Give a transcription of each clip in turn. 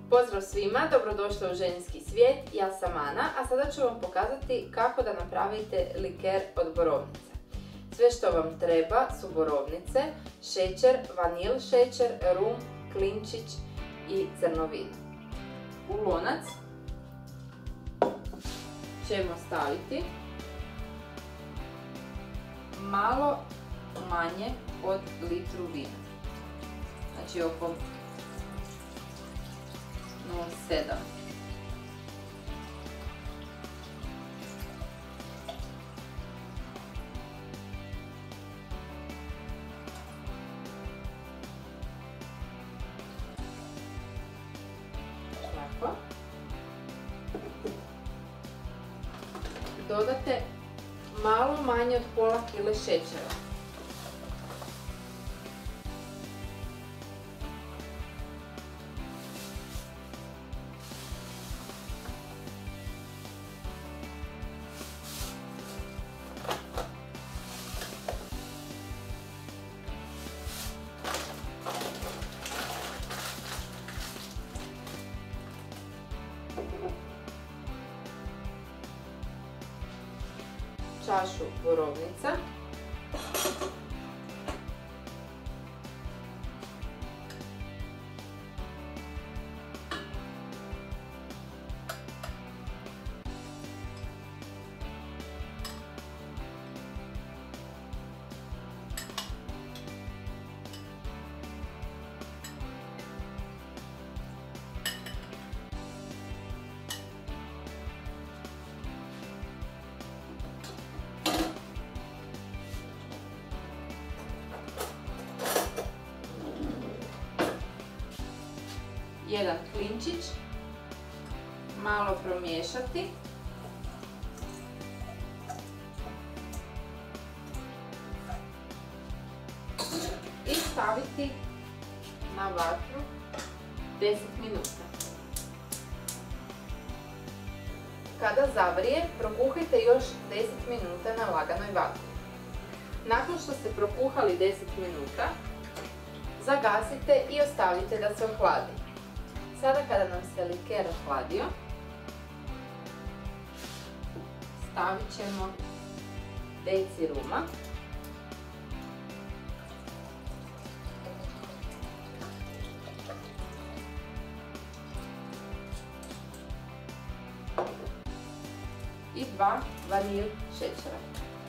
Pozdrav svima, dobrodošli u ženski svijet, ja sam Ana, a sada ću vam pokazati kako da napravite liker od borovnice. Sve što vam treba su borovnice, šećer, vanil šećer, rum, klinčić i zrno vina. U lonac ćemo staviti malo manje od litru vina, znači oko 0,7. Tako. Dodate malo manje od pola kile šećera. Čašu borovnica, jedan klinčić, malo promiješati i staviti na vatru 10 minuta. Kada zavrije, prokuhajte još 10 minuta na laganoj vatri. Nakon što ste prokuhali 10 minuta, zagasite i ostavite da se ohladi. Sada kada nam se liker ohladio, stavit ćemo deci ruma, i 2 vanil šećera.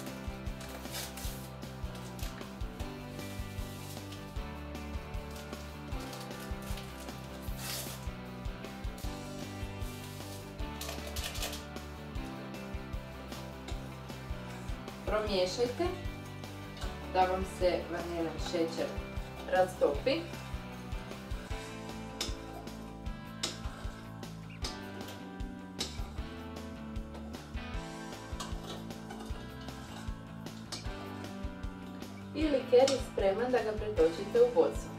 Promiješajte da vam se vanilin šećer raztopi. I liker je spreman da ga pretočite u bocu.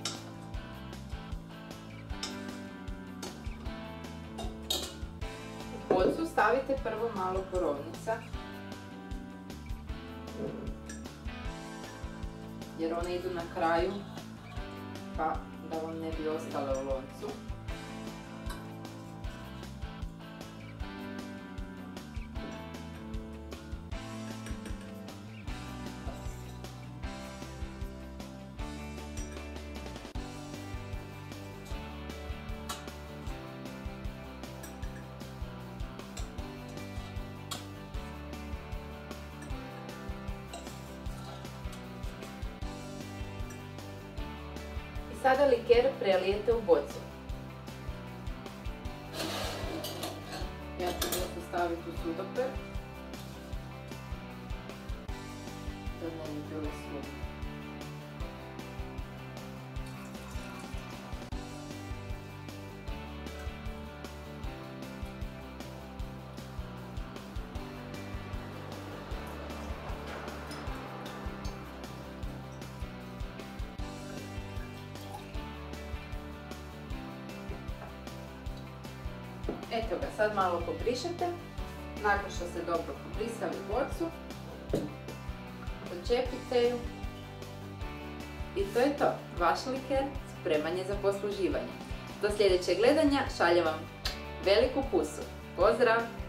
U bocu stavite prvo malo borovnica, jer one idu na kraju, pa da vam ne bi ostale u loncu. Sada liker prelijete u bocu. Ja ću bocu staviti u sudoper, da ne bi bilo svuda. Eto ga, sad malo pobrišete. Nakon što ste dobro pobrisali bocu, odčepite ju i to je to. Vaš liker spreman je za posluživanje. Do sljedećeg gledanja, šaljem vam veliku pusu. Pozdrav!